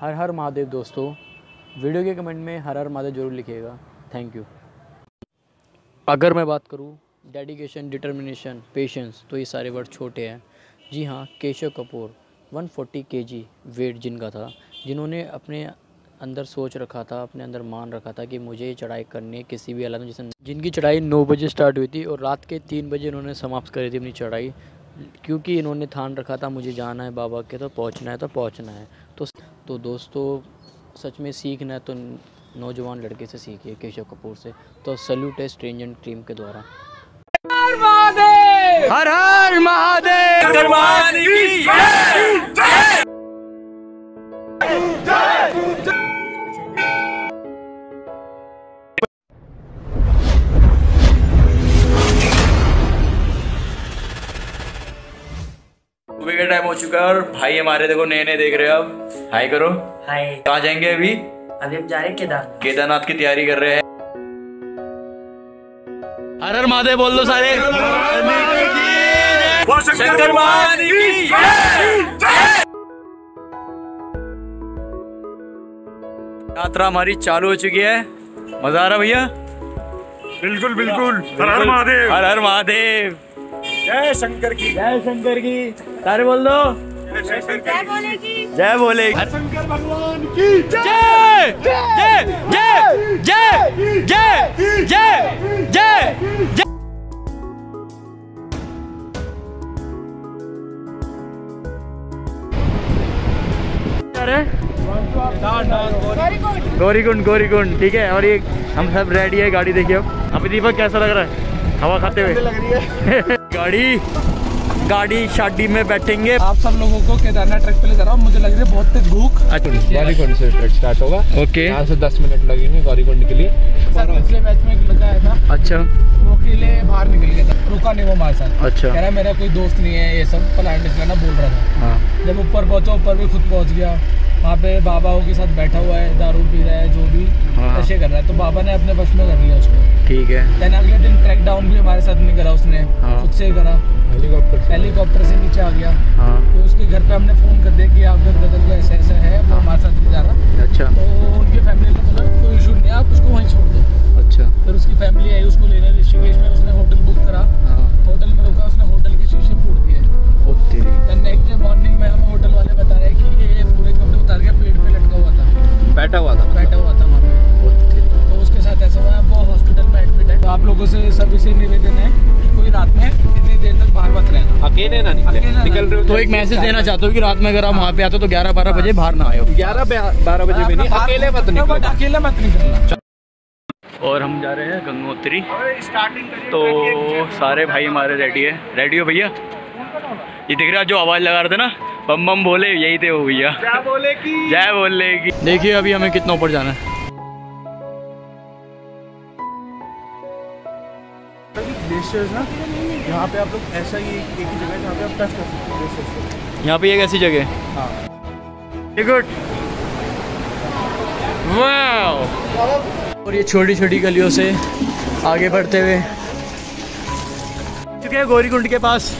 हर हर महादेव दोस्तों। वीडियो के कमेंट में हर हर महादेव जरूर लिखिएगा। Thank you. अगर मैं बात करूँ डेडिकेशन, डिटर्मिनेशन, पेशेंस, तो ये सारे वर्ड छोटे हैं। जी हाँ, केशव कपूर 140 kg वेट जिनका था, जिन्होंने अपने अंदर सोच रखा था, अपने अंदर मान रखा था कि मुझे ये चढ़ाई करनी है किसी भी हालत में। जैसे जिनकी चढ़ाई 9 बजे स्टार्ट हुई थी और रात के 3 बजे इन्होंने समाप्त करी थी अपनी चढ़ाई, क्योंकि इन्होंने ठान रखा था मुझे जाना है बाबा के, तो पहुंचना है तो पहुंचना है। तो दोस्तों सच में सीखना है तो नौजवान लड़के से सीखिए, केशव कपूर से। तो सल्यूट है स्ट्रेंजर टीम के द्वारा। हर हर महादेव। सुबह का टाइम हो चुका है और भाई हमारे देखो नए नए देख रहे हो। अब हाय करो। हाय। कहाँ जाएंगे अभी? अभी हम जा रहे हैं केदारनाथ की तैयारी कर रहे हैं। हर हर महादेव बोल दो सारे। शंकर भगवान की जय। यात्रा हमारी चालू हो चुकी है। मजा आ रहा भैया? बिल्कुल बिल्कुल। हर हर महादेव। हर हर महादेव। जय शंकर की। जय शंकर की। सारे बोल दो। जय बोलेगी। जय बोलेगी। शंकर भगवान की जय जय जय जय जय जय जय जय। गौरीकुंड ठीक है। और ये हम सब रेडी है, गाड़ी देखिए। अब अभी दीपक कैसा लग रहा है हवा खाते हुए? लग रही है। गाड़ी शादी में बैठेंगे। आप सब लोगों को केदारनाथ ट्रैक पे ले जा रहा हूँ। मुझे लग रही है बहुत तेज भूख। गौरीकुंड से ट्रैक स्टार्ट होगा। ओके। यहाँ से 10 मिनट लगेंगे गौरीकुंड के लिए। पिछले मैच में एक लड़का आया था। अच्छा। वो अकेले बाहर निकल गया था, रुका नहीं वो हमारे साथ। अच्छा। कह रहा मेरा कोई दोस्त नहीं है, ये सब प्लान निकलना बोल रहा था। हाँ। जब ऊपर पहुंचा, ऊपर भी खुद पहुंच गया। वहाँ पे बाबाओं के साथ बैठा हुआ है, दारू पी रहा है, जो भी नशे कर रहा है। तो बाबा ने अपने वश में कर लिया उसको। ठीक है। देन अगले दिन ट्रैक डाउन भी हमारे साथ नहीं करा उसने। हाँ। खुद से करा। हेलीकॉप्टर से नीचे आ गया। हाँ। तो उसके घर पे हमने फोन कर दिया कि आपके ब्रदर का ऐसा ऐसा है, वो हमारे साथ नहीं जा रहा। अच्छा। तो उनकी फैमिली ने बोला कोई इशू नहीं, आप उसको वहीं छोड़ दो। अच्छा। फिर उसकी फैमिली आई उसको लेने ऋषिकेश में। उसने होटल बुक करा। होटल में रुका, उसने होटल के शीशे फोड़ दिए। नेक्स्ट डे मॉर्निंग में हमें होटल वाले बता रहे कि ये पूरे कपड़े उतार के पेट पे लटका हुआ था, बैठा हुआ था वहाँ पे। तो उसके साथ ऐसा हुआ, वो हॉस्पिटल में एडमिट है। तो आप लोगों से सभी से निवेदन है कि कोई रात में इतनी देर तक बाहर मत रहना, अकेले ना निकल रहे हो। तो एक मैसेज देना चाहता हूँ कि रात में अगर आप वहाँ पे आते हो तो 11-12 बजे बाहर ना आए। 11-12 बजे भी नहीं, अकेले मत निकलना। और हम जा रहे हैं गंगोत्री। तो सारे भाई हमारे रेडी है। रेडी हो भैया? ये दिख रहा जो आवाज लगा रहे थे ना, बम बम बोले, यही थे वो भैया। जय बोलेगी। देखिए अभी हमें कितना ऊपर जाना है। ग्लेशियर्स ना, यहाँ पे आप लोग ऐसा ही एक ही जगह है जहाँ पे आप टच कर सकते हो ग्लेशियर्स को। यहाँ पे एक ऐसी जगह है। हाँ। गुड। वाव। और ये छोटी छोटी गलियों से आगे बढ़ते हुए चुके हैं गौरीकुंड के पास।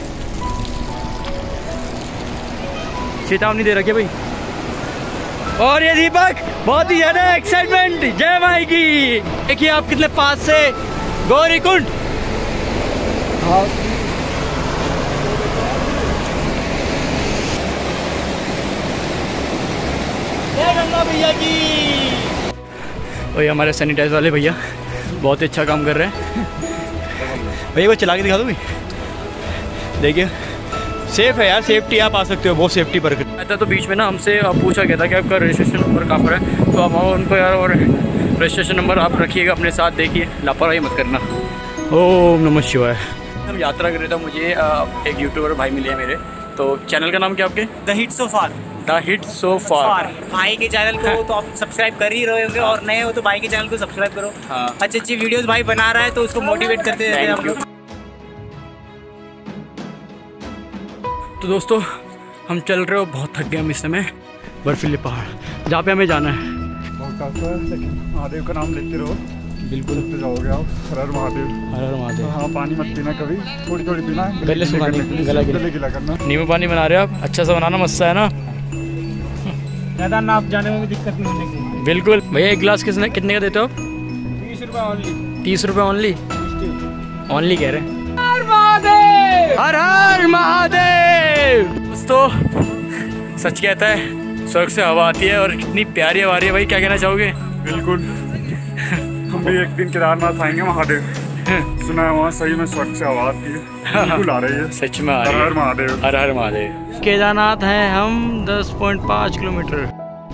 चेतावनी दे रखी है भाई। और ये दीपक बहुत ही ज्यादा एक्साइटमेंट। जय माई की। देखिए आप कितने पास से गौरीकुंड। जय गंगा भैया की। और ये हमारे सैनिटाइज वाले भैया बहुत ही अच्छा काम कर रहे हैं। भैया को चला के दिखा दो भाई। देखिए सेफ है यार, सेफ्टी आप आ सकते हो, बहुत सेफ्टी पर रहता। तो बीच में ना हमसे पूछा गया था कि आपका रजिस्ट्रेशन नंबर कहाँ पर है, तो आप उनको यार और रजिस्ट्रेशन नंबर आप रखिएगा अपने साथ, देखिए लापरवाही मत करना। ओम नमः शिवाय। हम यात्रा कर रहे थे, मुझे एक यूट्यूबर भाई मिले हैं मेरे। तो चैनल का नाम क्या आपके? The hit so far. The hit so far. भाई के चैनल को तो आप सब्सक्राइब कर ही रहे होंगे, और नए हो तो भाई के चैनल को सब्सक्राइब करो। हाँ। अच्छी अच्छी वीडियोस भाई बना रहा है, तो उसको मोटिवेट करते रहते हैं हम लोग। तो दोस्तों हम चल रहे हो, बहुत थक गए हम इस समय। बर्फीले पहाड़ जहाँ पे हमें जाना है। महादेव का नाम लेते रहो, बिल्कुल लेते जाओगे आप। हर हर महादेव। हर हर महादेव। हाँ, पानी मत पीना कभी, थोड़ी थोड़ी पीना, गले सुखाने, गला गीला करना। नींबू पानी बना रहे हो आप? अच्छा सा बनाना, मस्त है ना। केदारनाथ जाने में भी दिक्कत नहीं होने की। बिल्कुल भैया। एक गिलास कितने का देते हो आप? 30 रुपये ओनली। 30 रुपये ओनली? ओनली कह रहे हैं। हर हर महादेव। दोस्तों सच कहता है स्वर्ग से हवा आती है और कितनी प्यारी हवा आ रही है भाई, क्या कहना चाहोगे? बिल्कुल हम भी एक दिन केदारनाथ आएंगे महादेव। सुना है वहाँ सही में स्वर्ग से हवा आती है, बिल्कुल आ रही है। सच में आ रही हर है। हर महादेव। हर हर महादेव। केदारनाथ हैं हम 10.5 किलोमीटर।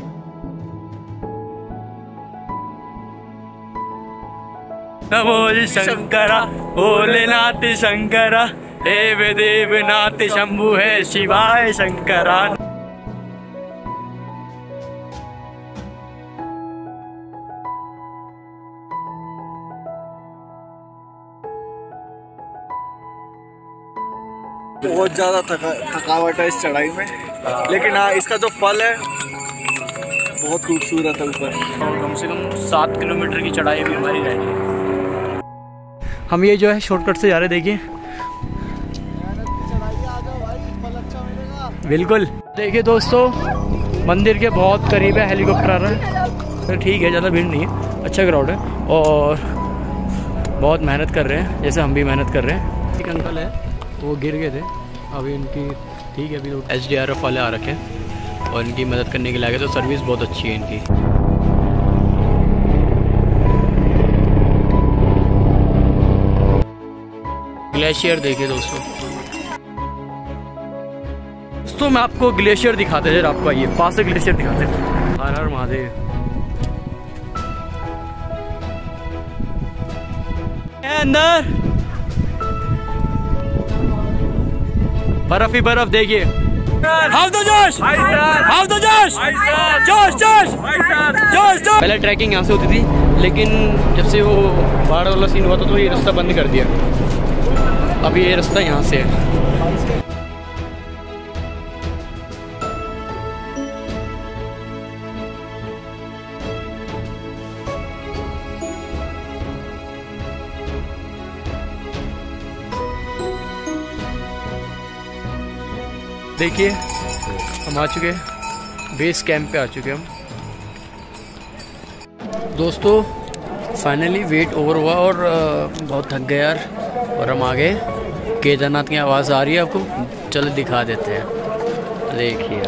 नमो शंकरा भोलेनाथ शंकरा, देव देवनाथ शंभु है शिवाय शंकरा। बहुत ज़्यादा थकावट है इस चढ़ाई में, लेकिन हाँ इसका जो फल है बहुत खूबसूरत है। ऊपर कम से कम 7 किलोमीटर की चढ़ाई भी हमारी रहनी है। हम ये जो है शॉर्टकट से जा रहे, देखिए। बिल्कुल। देखिए दोस्तों मंदिर के बहुत करीब है, हेलीकॉप्टर आ रहा है। तो ठीक है, ज़्यादा भीड़ नहीं है, अच्छा ग्राउंड है और बहुत मेहनत कर रहे हैं, जैसे हम भी मेहनत कर रहे हैं। एक अंकल है वो गिर गए थे, अभी इनकी ठीक है, अभी तो SDRF वाले आ रखे हैं और इनकी मदद करने के लिए आ गए। तो सर्विस बहुत अच्छी है इनकी। ग्लेशियर देखिए दोस्तों मैं आपको ग्लेशियर दिखाते हैं, आपको आइए पास से ग्लेशियर दिखाते हैं। हर हर महादेव। अंदर बर्फ ही बर्फ देखिए। हाउ तो जोश, हाउ तो जोश, जोश जोश जोश जोश। पहले ट्रैकिंग यहाँ से होती थी, लेकिन जब से वो बाढ़ वाला सीन हुआ था तो ये रास्ता बंद कर दिया। अभी ये रास्ता यहाँ से है। देखिए हम आ चुके हैं, बेस कैंप पे आ चुके हम दोस्तों। फाइनली वेट ओवर हुआ और बहुत थक गए यार, और हम आ गए। केदारनाथ की आवाज़ आ रही है आपको, चलो दिखा देते हैं। देखिए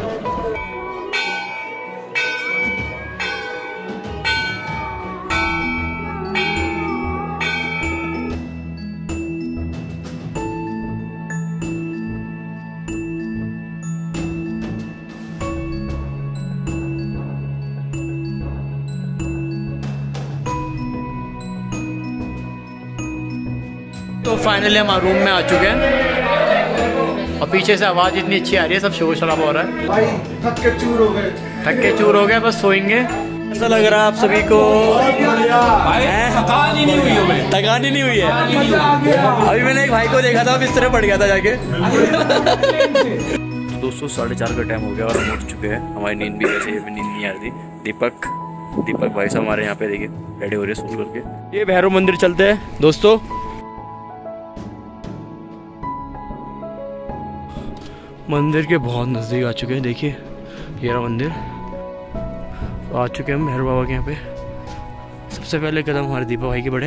तो फाइनली हम रूम में आ चुके हैं और पीछे से आवाज़ इतनी अच्छी आ रही है, सब शोर शराबा हो रहा है। भाई थक के चूर हो गए, थक के चूर हो गए, बस सोएंगे। ऐसा लग रहा है आप सभी को थकान ही नहीं हुई है। थकान ही नहीं हुई है। अभी मैंने एक भाई को देखा था, बिस्तर पड़ गया था जाके। तो दोस्तों 4:30 का टाइम हो गया और हम उठ चुके हैं। हमारी नींद भी वैसे नींद नहीं आ रही। दीपक भाई साहब हमारे यहाँ पे देखिए रेडी हो रहे हैं सोच करके। ये भैरव मंदिर चलते हैं दोस्तों। मंदिर के बहुत नज़दीक आ चुके हैं, देखिए ये रहा मंदिर। तो आ चुके हैं हम भैरव बाबा के यहाँ पे। सबसे पहले कदम हमारे दीपक भाई के बढ़े।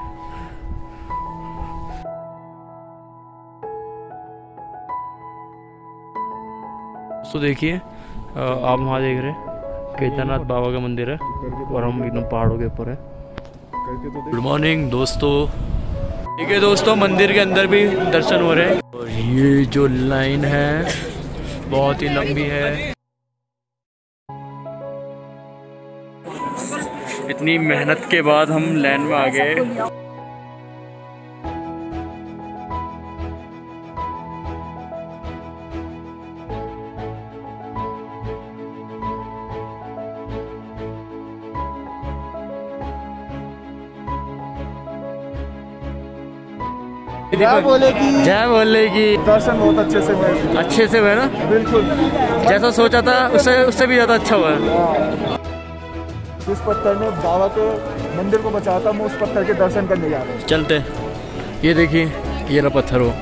तो देखिए आप वहाँ देख रहे हैं केदारनाथ बाबा का मंदिर है और हम एकदम पहाड़ों के ऊपर है। गुड मॉर्निंग दोस्तों। ठीक है दोस्तों, मंदिर के अंदर भी दर्शन हो रहे हैं और ये जो लाइन है बहुत ही लंबी है। इतनी मेहनत के बाद हम लाइन में आ गए। जय बोलेगी, जय बोलेगी। दर्शन बहुत अच्छे से हुए ना। बिल्कुल जैसा सोचा था उससे भी ज़्यादा अच्छा हुआ है। जिस पत्थर ने बाबा के मंदिर को बचाया था, हम उस पत्थर के दर्शन करने जा रहे हैं। चलते, ये देखिए ये रहा पत्थर हो।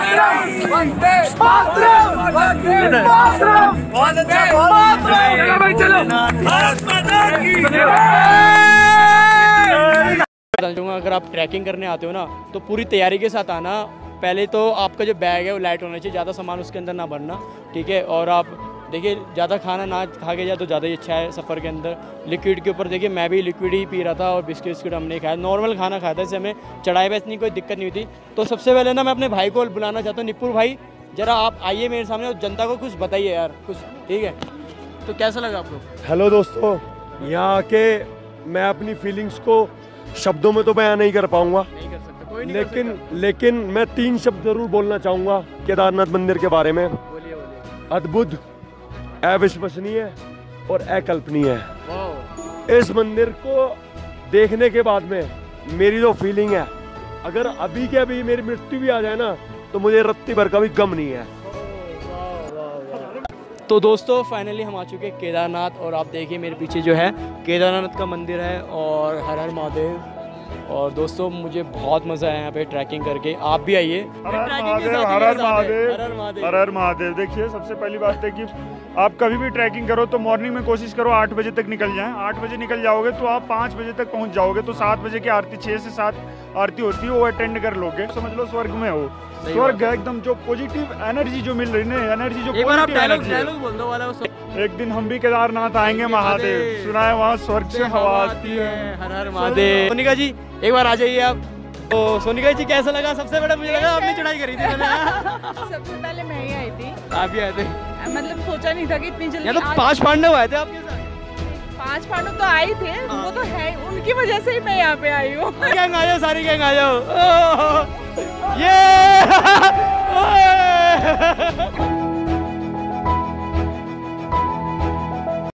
अगर आप ट्रैकिंग करने आते हो ना तो पूरी तैयारी के साथ आना। पहले तो आपका जो बैग है वो लाइट होना चाहिए, ज़्यादा सामान उसके अंदर ना भरना, ठीक है। और आप देखिए ज़्यादा खाना ना खा के जाए तो ज़्यादा ही अच्छा है सफ़र के अंदर। लिक्विड के ऊपर देखिए मैं भी लिक्विड ही पी रहा था और बिस्किट हमने खाया, नॉर्मल खाना खाया था, इससे हमें चढ़ाई में इतनी कोई दिक्कत नहीं हुई थी। तो सबसे पहले ना मैं अपने भाई को बुलाना चाहता हूँ, निपुर भाई ज़रा आप आइए मेरे सामने और जनता को कुछ बताइए यार कुछ, ठीक है। तो कैसा लगा आपको? हेलो दोस्तों, यहाँ आके मैं अपनी फीलिंग्स को शब्दों में तो बयान नहीं कर पाऊँगा, लेकिन मैं 3 शब्द जरूर बोलना चाहूँगा केदारनाथ मंदिर के बारे में। अद्भुत, अविश्वसनीय और अकल्पनीय है। इस मंदिर को देखने के बाद में मेरी जो फीलिंग है, अगर अभी के अभी मेरी मृत्यु भी आ जाए ना तो मुझे रत्ती भर का भी गम नहीं है। तो दोस्तों फाइनली हम आ चुके हैं केदारनाथ, और आप देखिए मेरे पीछे जो है केदारनाथ का मंदिर है और हर हर महादेव। और दोस्तों मुझे बहुत मज़ा आया यहाँ पे ट्रैकिंग करके, आप भी आइए। हर हर महादेव। देखिए सबसे पहली बात है कि आप कभी भी ट्रैकिंग करो तो मॉर्निंग में कोशिश करो 8 बजे तक निकल जाएं। 8 बजे निकल जाओगे तो आप 5 बजे तक पहुँच जाओगे, तो 7 बजे की आरती, 6 से 7 आरती होती है, वो अटेंड कर लोगे, समझ लो स्वर्ग में हो। स्वर्ग है एकदम, जो पॉजिटिव एनर्जी जो मिल रही है, एनर्जी जो डायलॉग बोल दो वाला। एक दिन हम भी केदारनाथ आएंगे महादेव, सुना है वहाँ स्वर्ग से हवा आती है। हर हर महादेव। सोनिका जी एक बार आ जाइए आप। तो सोनिका जी कैसा लगा? सबसे बड़ा मुझे लगा आपने चढ़ाई करी थी। सबसे पहले मैं ही आई थी। आप ही आए थे? मतलब सोचा नहीं था कि इतनी जल्दी। तो 5 पांडव आए थे आपके साथ? 5 पांडव तो आए थे, वो तो है, उनकी वजह से ही मैं यहाँ पे आई हूँ। गैंग आ जाओ, सारी गैंग आ जाओ। ये